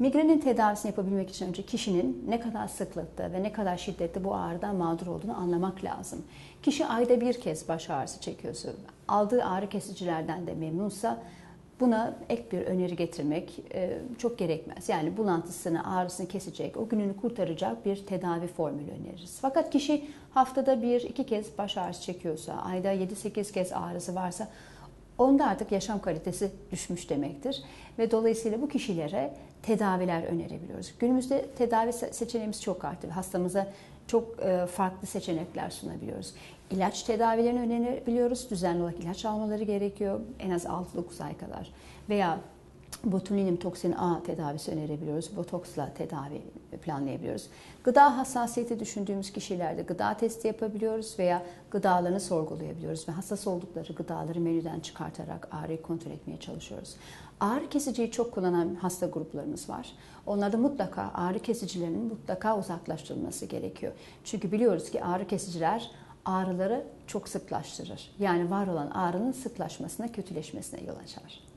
Migrenin tedavisini yapabilmek için önce kişinin ne kadar sıklıkta ve ne kadar şiddetli bu ağrıdan mağdur olduğunu anlamak lazım. Kişi ayda bir kez baş ağrısı çekiyorsa, aldığı ağrı kesicilerden de memnunsa buna ek bir öneri getirmek çok gerekmez. Yani bulantısını, ağrısını kesecek, o gününü kurtaracak bir tedavi formülü öneririz. Fakat kişi haftada bir, iki kez baş ağrısı çekiyorsa, ayda 7-8 kez ağrısı varsa onda artık yaşam kalitesi düşmüş demektir. Ve dolayısıyla bu kişilere tedaviler önerebiliyoruz. Günümüzde tedavi seçeneğimiz çok arttı. Hastamıza çok farklı seçenekler sunabiliyoruz. İlaç tedavilerini önerebiliyoruz. Düzenli olarak ilaç almaları gerekiyor. En az 6-9 ay kadar. Veya botulinum toksin A tedavisi önerebiliyoruz. Botoksla tedavi planlayabiliyoruz. Gıda hassasiyeti düşündüğümüz kişilerde gıda testi yapabiliyoruz veya gıdalarını sorgulayabiliyoruz ve hassas oldukları gıdaları menüden çıkartarak ağrıyı kontrol etmeye çalışıyoruz. Ağrı kesiciyi çok kullanan hasta gruplarımız var. Onlarda mutlaka ağrı kesicilerinin mutlaka uzaklaştırılması gerekiyor. Çünkü biliyoruz ki ağrı kesiciler ağrıları çok sıklaştırır. Yani var olan ağrının sıklaşmasına, kötüleşmesine yol açar.